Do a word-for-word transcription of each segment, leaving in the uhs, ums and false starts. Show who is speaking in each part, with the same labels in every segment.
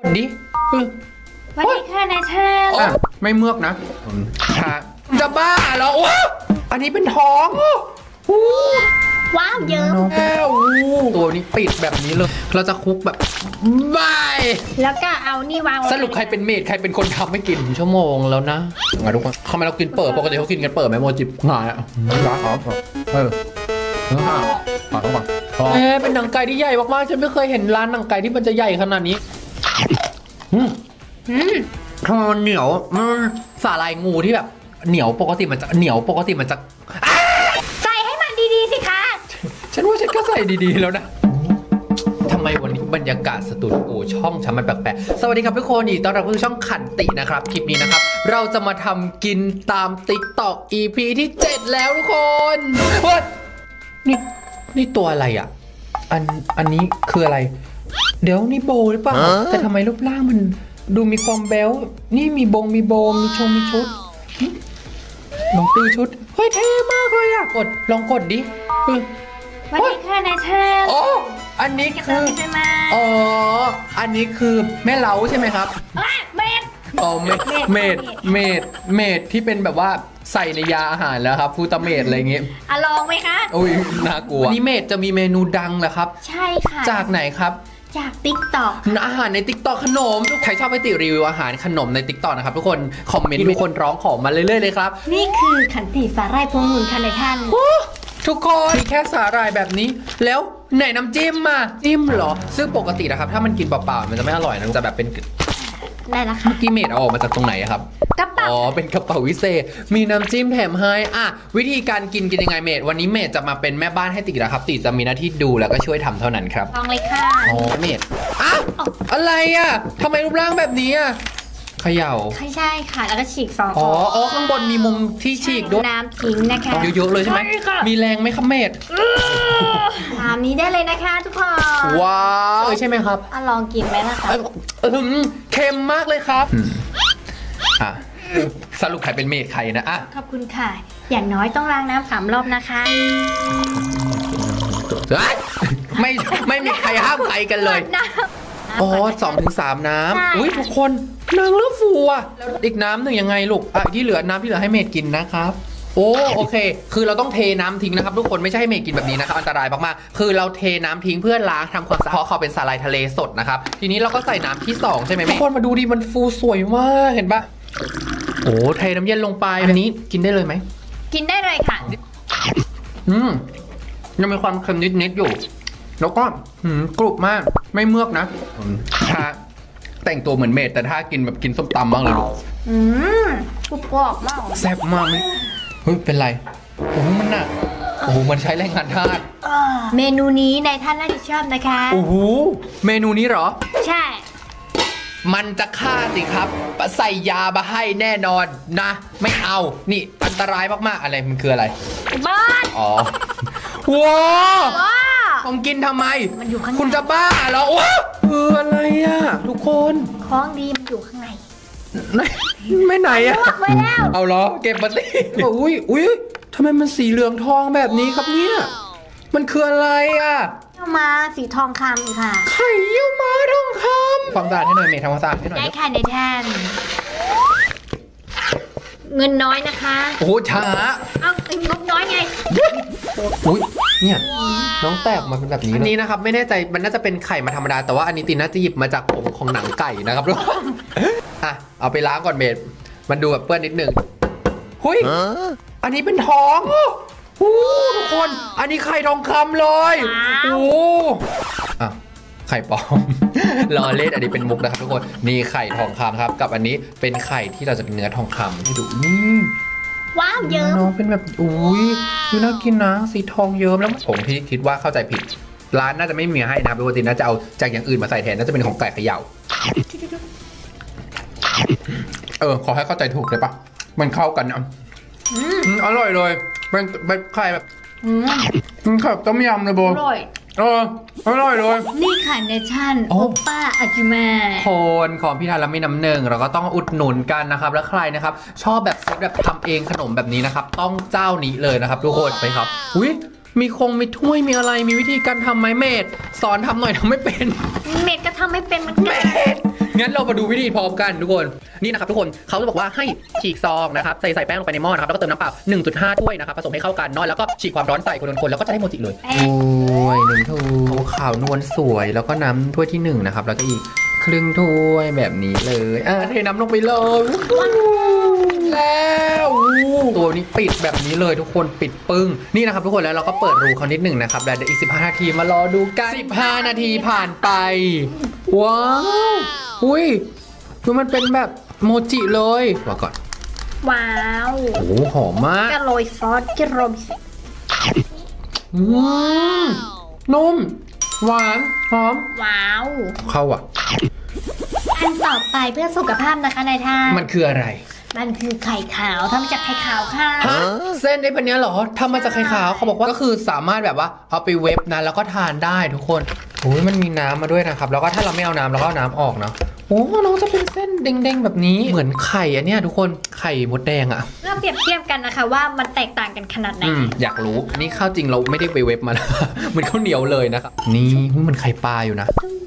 Speaker 1: ดิ
Speaker 2: วันนี้ค่ะนายช่าง
Speaker 1: ไม่เมือกนะจะบ้าเหรอว้าอันนี้เป็นท้อง
Speaker 2: ว้าวเยอะ
Speaker 1: แล้วตัวนี้ปิดแบบนี้เลยเราจะคุกแบบบาย
Speaker 2: แล้วก็เอานี่วาง
Speaker 1: สรุปใครเป็นเมดใครเป็นคนทำให้กินชั่วโมงแล้วนะงั้นทุกคนทำไมเรากินเปิดปกติเขากินกันเปิดไหมโมจิบหายอ่ะร้านอ๋อเออเออขอโทษก่อนเอ๊ะเป็นหนังไก่ที่ใหญ่มากๆฉันไม่เคยเห็นร้านหนังไก่ที่มันจะใหญ่ขนาดนี้อืมอืมทำไมมันเหนียวมันสาลายงูที่แบบเหนียวปกติมันจะเหนียวปกติมันจะ
Speaker 2: ใส่ให้มันดีๆสิคะ
Speaker 1: ฉันว่าฉันก็ใส่ดีๆแล้วนะทำไมวันนี้บรรยากาศสตูดิโอช่องฉันมันแปลกๆสวัสดีครับทุกคนยินดีต้อนรับเข้าสู่ช่องขันตินะครับคลิปนี้นะครับเราจะมาทำกินตาม ติ๊กต็อก อี พี ที่เจ็ดแล้วทุกคนเฮ้ยนี่นี่ตัวอะไรอ่ะอันอันนี้คืออะไรเดี๋ยวนี่โบหรือเปล่าแต่ทำไมรูปร่างมันดูมีความแบ๊วนี่มีบงมีโบมีชงมีชุดลองตีชุดเฮ้ยเท่มากเลยอ่ะกดลองกดดิ
Speaker 2: วันนี้ค่ะนายช่าง
Speaker 1: อ๋ออันนี้คืออ๋ออันนี้คือแม่เล้าใช่ไหมครับ
Speaker 2: เมด
Speaker 1: อ๋อเมดเมดเมดเมดที่เป็นแบบว่าใส่ในยาอาหารแล้วครับฟูตาเมดอะไรเงี้ย
Speaker 2: อ่ะลองไหมคะ
Speaker 1: โอ้ยน่ากลัววันนี้เมดจะมีเมนูดังเหรอครับ
Speaker 2: ใช่ค่ะ
Speaker 1: จากไหนครับ
Speaker 2: จากติ๊กต็อก
Speaker 1: อาหารในติ๊กต็อกขนมใครชอบไปติรีวิวอาหารขนมในติ๊กต็อกนะครับทุกคนคอมเมนต์ทุกคนร้องขอมาเรื่อยๆเลยครับ
Speaker 2: นี่คือขันติสาหร่ายพวงองุ่นค่ะนายท่าน
Speaker 1: ทุกคนมีแค่สาหร่ายแบบนี้แล้วไหนน้ำจิ้มมาจิ้มเหรอซึ่งปกตินะครับถ้ามันกินเปล่าๆมันจะไม่อร่อยนะมันจะแบบเป็น
Speaker 2: ได้ละค่ะ
Speaker 1: เมื่อกี้เมดเอาออกมาจากตรงไหนครับ
Speaker 2: กระเป๋า
Speaker 1: อ๋อเป็นกระเป๋าวิเศษมีน้ำจิ้มแถมให้อ่ะวิธีการกินกินยังไงเมดวันนี้เมดจะมาเป็นแม่บ้านให้ตินะครับติจะมีหน้าที่ดูแล้วก็ช่วยทำเท่านั้นครับ
Speaker 2: ลองเลยค่ะ
Speaker 1: อ๋อเมดอ่ะอะไรอ่ะทำไมรูปร่างแบบนี้อ่ะเขย่า
Speaker 2: ใช่ค่ะแล้วก็ฉีกฟอง
Speaker 1: อ๋ออ๋อข้างบนมีมุมที่ฉีกด้วย
Speaker 2: น้ำทิ้งนะคะ
Speaker 1: เยอะๆเลยใช่ไหมมีแรงไหมครับเมด
Speaker 2: ตามนี้ได้เลยนะคะทุกคน
Speaker 1: ว้าวใช่ไหมครับ
Speaker 2: อ่ะลองกินไหมล่ะคะ
Speaker 1: เค็มมากเลยครับอ่ะสรุปใครเป็นเมดใครนะอ่ะ
Speaker 2: ขอบคุณค่ะอย่างน้อยต้องล้างน้ำสามรอบนะคะ
Speaker 1: ไม่ไม่มีใครห้ามใครกันเลยอ๋อสองถึงสามน้ำอุ้ยทุกคนนางเริ่มฟูอ่ะอีกน้ำหนึ่งยังไงลูกอ่ะที่เหลือน้ำที่เหลือให้เมดกินนะครับโอ้โอเคคือเราต้องเทน้ำทิ้งนะครับทุกคนไม่ใช่ให้เมดกินแบบนี้นะครับอันตรายมากๆคือเราเทน้ำทิ้งเพื่อล้างทำความสะอาดเพราะเขาเป็นสาหร่ายทะเลสดนะครับทีนี้เราก็ใส่น้ำที่สองใช่ไหมทุกคนมาดูดิมันฟูสวยมากเห็นปะโอ้เทน้ำเย็นลงไปอันนี้กินได้เลยไหม
Speaker 2: กินได้เลยค่ะ
Speaker 1: อืมยังมีความเค็มนิดๆอยู่แล้วก็กรุบมากไม่เมือกนะถ้าแต่งตัวเหมือนเมดแต่ถ้ากินแบบกินส้มตำบ้างเลยลูก
Speaker 2: อืมกรุบกรอบมาก
Speaker 1: แซ่บมากไหมเฮ้ยเป็นไรโอ้โหมันหนักโอ้โหมันใช้แรงงานทาส
Speaker 2: เมนูนี้นายท่านน่าจะชอบนะคะ
Speaker 1: โอ้โหเมนูนี้เหรอ
Speaker 2: ใช่
Speaker 1: มันจะฆ่าสิครับใส่ยามาให้แน่นอนนะไม่เอานี่อันตรายมากๆอะไรมันคืออะไร
Speaker 2: บ้าน
Speaker 1: อ๋อว้าวผมกินทำไม
Speaker 2: มันอยู่ข้างใน
Speaker 1: คุณจะบ้าเหรอว้าคืออะไรอ่ะทุกคน
Speaker 2: ของดีมันอยู่ข้างใน
Speaker 1: ไม่ไหนอ่ะ
Speaker 2: ไว้แล้ว
Speaker 1: เอาเหรอเก็บมาสิอุ้ยอุ้ยทำไมมันสีเหลืองทองแบบนี้ครับเนี่ยมันคืออะไรอ่ะ
Speaker 2: เยี่ยวม้าสีทองคำค่ะ
Speaker 1: ไข่เยี่ยวม้าทองคำความสะอาดให้หน่อยเมย์ทำความสะอาดให้หน่อย
Speaker 2: ได้ค่ะในแทนเงินน้อยนะคะ
Speaker 1: โอ้ช้า
Speaker 2: เอ้าเป็นงบน้อยไง
Speaker 1: อุ้ยเนี่ยน้องแตกมาเป็นแบบนี้อันนี้นะครับไม่แน่ใจมันน่าจะเป็นไข่มาธรรมดาแต่ว่าอันนี้ตีน่าจะหยิบมาจากผงของหนังไก่นะครับทุกคนอ่ะเอาไปล้างก่อนเมดมันดูแบบเปื้อนนิดนึงหุยอันนี้เป็นทองโอ้ทุกคนอันนี้ไข่ทองคำเลยโอ้อ่ะไข่ปลอมรอเล่นอันนี้เป็นมุกนะครับทุกคนนี่ไข่ทองคำครับกับอันนี้เป็นไข่ที่เราจะเป็นเนื้อทองคำให้ดูนี่
Speaker 2: ว้าวเยิ้ม
Speaker 1: น้องเป็นแบบอุ้ยดูน่ากินนะสีทองเยิ้มแล้วผมที่คิดว่าเข้าใจผิดร้านน่าจะไม่มีให้นะปกติน่าจะเอาจากอย่างอื่นมาใส่แทนน่าจะเป็นของไก่เขย่าเออขอให้เข้าใจถูกเลยปะมันเข้ากันนะอร่อยเลยเป็นเป็นไข่แบบมันไข่ต้มยำเลยโบ
Speaker 2: อร่อย
Speaker 1: เอออร่อยเลย
Speaker 2: นี่ค่ะเนชั่นโอป้าอาจิเมะ
Speaker 1: คนของพี่ทานแล้วมีน้ำหนึ่งเราก็ต้องอุดหนุนกันนะครับแล้วใครนะครับชอบแบบเซตแบบทำเองขนมแบบนี้นะครับต้องเจ้านี้เลยนะครับทุกคนไปครับอุ้ยมีคงมีถ้วยมีอะไรมีวิธีการทำไหมเมดสอนทำหน่อยทำไม่เป็น
Speaker 2: เมดก็ทำไม่เป็นเหมือนกัน
Speaker 1: เมดงั้นเรามาดูวิธีพร้อมกันทุกคนนี่นะครับทุกคนเขาจะบอกว่าให้ฉีกซองนะครับใส่ใส่แป้งลงไปในหม้อนะครับแล้วก็เติมน้ำเปล่า หนึ่งจุดห้า ถ้วยนะครับผสมให้เข้ากันเนาะแล้วก็ฉีกความร้อนใส่คนๆแล้วก็จะได้โมจิเลยโอ้ยหนึ่งถ้วยขาวนวลสวยแล้วก็น้ำถ้วยที่หนึ่งนะครับแล้วก็อีกครึ่งถ้วยแบบนี้เลยอ่ะเทน้ำลงไปเลยแล้วตัวนี้ปิดแบบนี้เลยทุกคนปิดปึ้งนี่นะครับทุกคนแล้วเราก็เปิดรูเขานิดหนึ่งนะครับแล้วเดี๋ยวอีกสิบห้านาทีมารอดูกันสิบห้านาทีผ่านไปว้าวอุ้ยคือมันเป็นแบบโมจิเลยว่าก่อน
Speaker 2: ว้าว
Speaker 1: โอ้โหหอมมาก
Speaker 2: กะโรยซอสกะโรย
Speaker 1: อืมนุ่มหวานหอม
Speaker 2: ว้าว
Speaker 1: เข้าอ่ะ
Speaker 2: อันต่อไปเพื่อสุขภาพนะคะนายท่าน
Speaker 1: มันคืออะไร
Speaker 2: มันคือไข่ขาวทำมาจากไข่ขาวค่ะ
Speaker 1: ฮะเส้นไอ้พันนี้เหรอทำมาจากไข่ขาวเขาบอกว่าก็คือสามารถแบบว่าเอาไปเวฟนะแล้วก็ทานได้ทุกคนโอ้ยมันมีน้ำมาด้วยนะครับแล้วก็ถ้าเราไม่เอาน้ำเราก็เอาน้ำออกเนาะโอ้น้องจะเป็นเส้นเด้งๆแบบนี้เหมือนไข่อันเนี้ยทุกคนไข่มดแดงอะ
Speaker 2: เพื่อเปรียบเทียบกันนะคะว่ามันแตกต่างกันขนาดไหน
Speaker 1: อืมอยากรู้นี่ข้าวจริงเราไม่ได้ไปเวฟมานะ เหมือนข้าวเหนียวเลยนะครับนี่อุ๊ยมันไข่ปลาอยู่นะ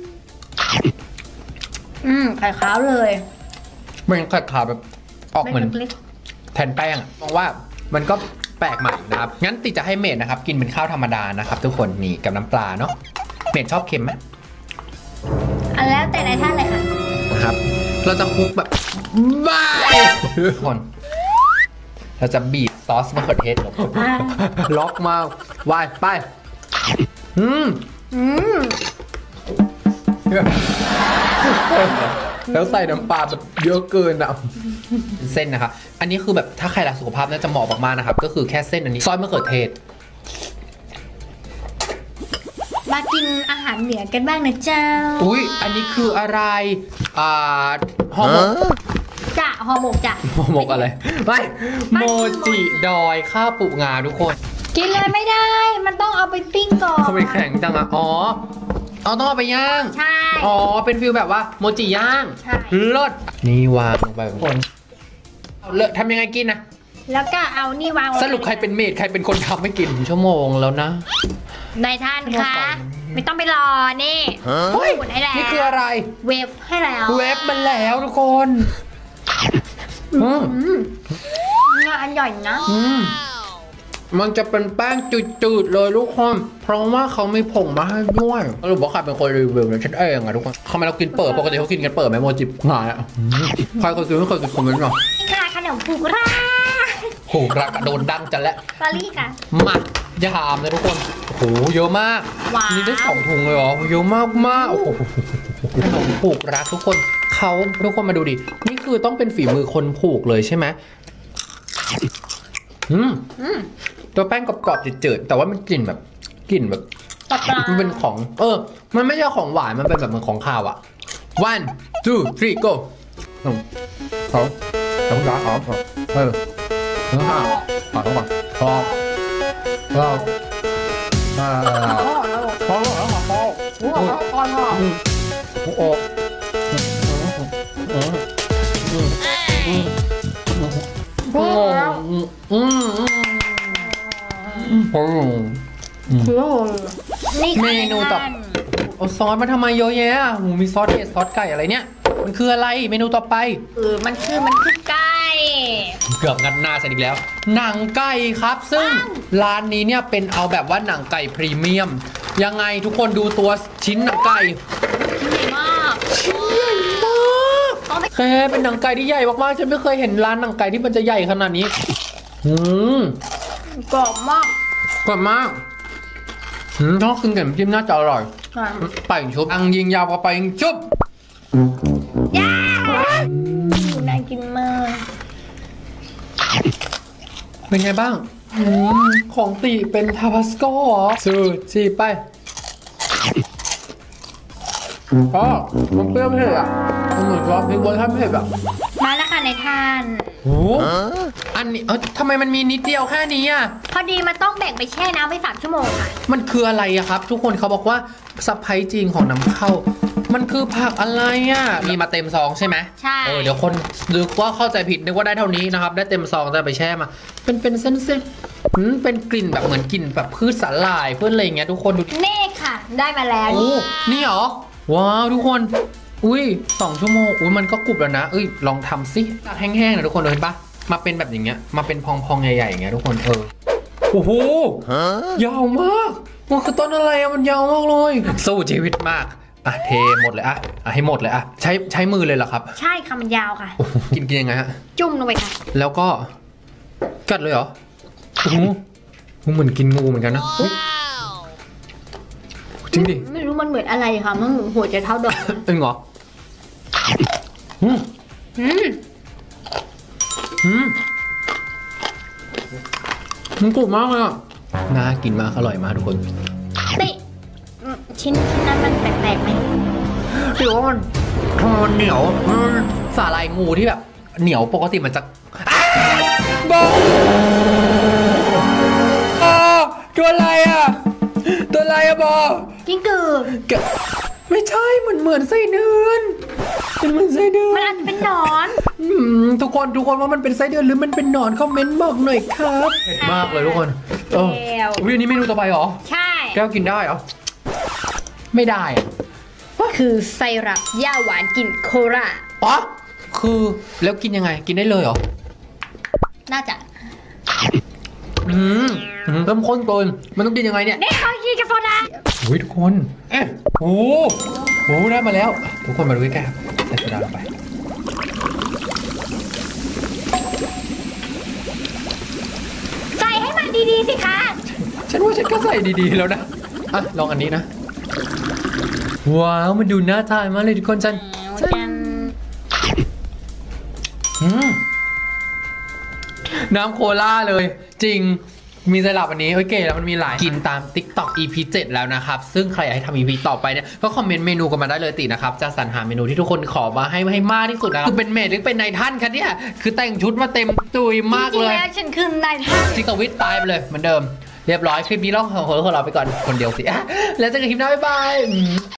Speaker 2: อืมไข่ขาวเลย
Speaker 1: มันไข่ขาวแบบออกเหมือน
Speaker 2: เล็ก
Speaker 1: แทนแป้งอะมองว่ามันก็แปลกใหม่นะครับงั้นติจะให้เมดนะครับกินเป็นข้าวธรรมดานะครับทุกคนนี่กับน้ำปลาเนาะเมดชอบเค็มไหม
Speaker 2: ๆอันแล้วแต่นายท่านเลยค่ะ
Speaker 1: นะครับเราจะคลุกแบบบ้าทุกคนเราจะบีบซอสมะเขือเทศลงไปล็อกมากวายไปอืม
Speaker 2: อืม
Speaker 1: แล้วใส่น้ำปลาแบบเยอะเกินอ่ะเส้นนะครับอันนี้คือแบบถ้าใครรักสุขภาพน่าจะเหมาะมากๆนะครับก็คือแค่เส้นอันนี้ซอสมะเขือเทศ
Speaker 2: มากินอาหารเหนือกันบ้างนะเจ้า
Speaker 1: อุ้ยอันนี้คืออะไรอ่าห่อหมก
Speaker 2: จะห่อหมกจะ
Speaker 1: ห่อหมกอะไรไม่โมจิดอยข้าวปุงาทุกคน
Speaker 2: กินเลยไม่ได้ มันต้องเอาไปปิ้งก่อน
Speaker 1: เขาไปแข่งจังอ่ะอ๋อเอาต้องเอาไปย่าง
Speaker 2: ใช่
Speaker 1: อ๋อ เป็นฟิลแบบว่าโมจิย่าง
Speaker 2: ใช่
Speaker 1: เลิศนี่วางลงไปทุกคนเอาเลอะทำยังไงกินนะ
Speaker 2: แล้วก็เอานี่วางไว้
Speaker 1: สรุปใครเป็นเมดใครเป็นคนทำให้กินชั่วโมงแล้วนะ
Speaker 2: นายท่านคะไม่ต้องไปรอนี่
Speaker 1: เฮ้ย
Speaker 2: กดให้แล้ว
Speaker 1: นี่คืออะไร
Speaker 2: เวฟให้แล้ว
Speaker 1: เวฟมันแล้วทุกคนอืม
Speaker 2: อืมงานใหญ่นะ
Speaker 1: อืมมันจะเป็นแป้งจืดๆเลยทุกคนเพราะว่าเขาไม่ผงมาให้ด้วยสรุปว่าใครเป็นคนรีวิวเนี่ยฉันเองอะทุกคนทำไมเรากินเปิดปกติเขากินกันเปิดไหมโมจิหายอะอืมใครเคยซื้อไม่เคยกินคอมเมนต์หน่อย
Speaker 2: นี่ค่ะขนมผูกรา
Speaker 1: โหรักอะโดนดังจันแล้ว
Speaker 2: ปารีสค่ะ
Speaker 1: มายามเลยทุกคน โอ้โห เยอะมาก
Speaker 2: ว้าว
Speaker 1: นี่ได้สองถุงเลยเหรอ เยอะมากมากโอ้โหขนมผูกรักทุกคน เขาทุกคนมาดูดิ นี่คือต้องเป็นฝีมือคนผูกเลยใช่ไหมอืม
Speaker 2: อืม
Speaker 1: ตัวแป้งกรอบๆจืดๆแต่ว่ามันกลิ่นแบบกลิ่นแบบ
Speaker 2: ปลาปลา
Speaker 1: มันเป็นของ เออ มันไม่ใช่ของหวาน มันเป็นแบบเหมือนของข้าวอะ one two three go หนึ่งสองสองสามสองเออหนึ่งห้าขอต้องก่อนพอพออ่าพอแล้วพอพอ
Speaker 2: โอ้โหก้อนห่อ
Speaker 1: โอ้โหอืมอืมอืมอืมอืมอืมอืม
Speaker 2: นี่ค่ะ
Speaker 1: เมนูต่อ เอาซอสมาทำไมเยอะแยะอ่ะหมูมีซอสเห็ดซอสไก่อะไรเนี่ย มันคืออะไรเมนูต่อไป
Speaker 2: เออมันคือมันคือไก่
Speaker 1: เกือบงัดหน้าฉันอีกแล้ว หนังไก่ครับ ซึ่งร้านนี้เนี่ยเป็นเอาแบบว่าหนังไก่พรีเมียม ยังไงทุกคนดูตัวชิ้นหนังไก่
Speaker 2: ใหญ่มาก
Speaker 1: แค่เป็นหนังไก่ที่ใหญ่มากๆฉันไม่เคยเห็นร้านหนังไก่ที่มันจะใหญ่ขนาดนี้อืม
Speaker 2: กรอบมาก
Speaker 1: กรอบมากอืมถ้ากินกับน้ำจิ้มน่าจะอร่อยไปยิงชุบอังยิงยาวกว่าไปยิงชุบ
Speaker 2: ย่าน่ากินมาก
Speaker 1: เป็นไงบ้างอืมของตีเป็นทาบาสโกเหรอสูจีไปอ๋อมันเปรี้ยวเผ็ดอ่ะมันเหมือนซอสพริกเวอร์ชันเผ็ดอ่ะ
Speaker 2: มาแล้วค่ะในทาน
Speaker 1: โอ้อันนี้เออทำไมมันมีนิดเดียวแค่นี้อ่ะ
Speaker 2: พอดีมันต้องแบ่งไปแช่น้ำไปสามชั่วโมงค่ะ
Speaker 1: มันคืออะไรอะครับ ทุกคนเขาบอกว่าซับไพรส์จริงของนำเข้า มันคือผักอะไรอะมีมาเต็มซองใช่ไหม
Speaker 2: ใช่
Speaker 1: เออเดี๋ยวคนนึกว่าเข้าใจผิดนึกว่าได้เท่านี้นะครับ ได้เต็มซองแต่ไปแช่มา เป็นเป็นเส้นเส้นๆอืมเป็นกลิ่นแบบเหมือนกลิ่นแบบพืชสาหร่ายพืชอะไรอย่างเงี้ยทุกคนดู
Speaker 2: เน่ค่ะ ได้มาแล้ว
Speaker 1: โอ้นี่เหรอว้าวทุกคนอุ้ยสองชั่วโมงอุ้ยมันก็กรุบแล้วนะเอ้ยลองทำสิจากแห้งๆนะทุกคนเห็นปะมาเป็นแบบอย่างเงี้ยมาเป็นพองๆใหญ่ๆอย่างเงี้ยทุกคนเออโอ้โหยาวมากมันคือต้นอะไรอะมันยาวมากเลยสู้ชีวิตมากอ่ะเทหมดเลยอ่ะอ่ะให้หมดเลยอ่ะใช้ใช้มือเลยเหรอครับ
Speaker 2: ใช่ค่ะมันยาวค่ะ
Speaker 1: โอ้โหกินกินยังไงฮะ
Speaker 2: จุ่มลงไปค่ะ
Speaker 1: แล้วก็กัดเลยเหรอโอ้โหมันเหมือนกินงูเหมือนกันนะอุ๊ยจริงดิ
Speaker 2: ไม่รู้มันเหมือนอะไรค่ะมันเหมือนหัวจะเท่าดอก
Speaker 1: เอ็งเหรออืม
Speaker 2: อืม
Speaker 1: อืมมันกรุบมากเลยอ่ะน่ากินมากอร่อยมากทุกคน
Speaker 2: ติอืมชิ้นชิ้นนั้นมันแปลกๆไหม
Speaker 1: เดี๋ยวว่ามันทำไมมันเหนียวมันสาหร่ายงูที่แบบ เหนียวปกติมันจะบอกอ๋อตัวอะไรอ่ะตัวอะไรอ่ะบอก
Speaker 2: กิ้งกือ
Speaker 1: แกไม่ใช่เหมือนเหมือนไส้เดือนมันเหมือนไส้เดือน
Speaker 2: มันอาจจะเป็นหนอน
Speaker 1: อืมทุกคนทุกคนว่ามันเป็นไส้เดือนหรือมันเป็นหนอนคอมเมนต์บอกหน่อยครับมากเลยทุกคนเออวิอันนี้เมนูต่อไปเหรอ
Speaker 2: ใช่
Speaker 1: แก้วกินได้เหรอไม่ได้อะ
Speaker 2: คือไซรัปย่าหวานกลิ่นโครา
Speaker 1: อ๋อคือแล้วกินยังไงกินได้เลยเหรอ
Speaker 2: น่าจะ
Speaker 1: อืมอืมเริ่มข้นเกินมันต้องกินยังไงเนี่ย
Speaker 2: เด็กเขากินกับโซดา
Speaker 1: อุ้ยทุกคนเอ๊ะโอ้โหได้มาแล้ว ทุกคนมาดูใกล้ๆครับใส่โซดาลงไป
Speaker 2: ใส่ให้มันดีๆสิคะ
Speaker 1: ฉันว่าฉันก็ใส่ดีๆแล้วนะ อ่ะ ลองอันนี้นะ ว้าว มันดูน่าทานมากเลยทุกคนจัน
Speaker 2: จัน
Speaker 1: อืมน้ำโคลาเลย จริง มีไซรัปอันนี้โอเคแล้วมันมีหลายกินตาม ติ๊กต็อก อี พี เจ็ด แล้วนะครับ ซึ่งใครอยากให้ทำ อี พี ต่อไปเนี่ย ก็คอมเมนต์เมนูกันมาได้เลยตินะครับ จะสรรหาเมนูที่ทุกคนขอมาให้ให้มากที่สุดนะครับคือเป็นเมดหรือเป็นนายท่านคะเนี่ย คือแต่งชุดมาเต็มตุยมาก
Speaker 2: จริ
Speaker 1: เล
Speaker 2: งๆ
Speaker 1: ย
Speaker 2: แล้วฉันคือนายท่าน
Speaker 1: ซิกวิทตายไปเลยเหมือนเดิม เรียบร้อยคลิปนี้เราของเราไปก่อนคนเดียวสิ แล้วเจอกันคลิปหน้าบ๊ายบาย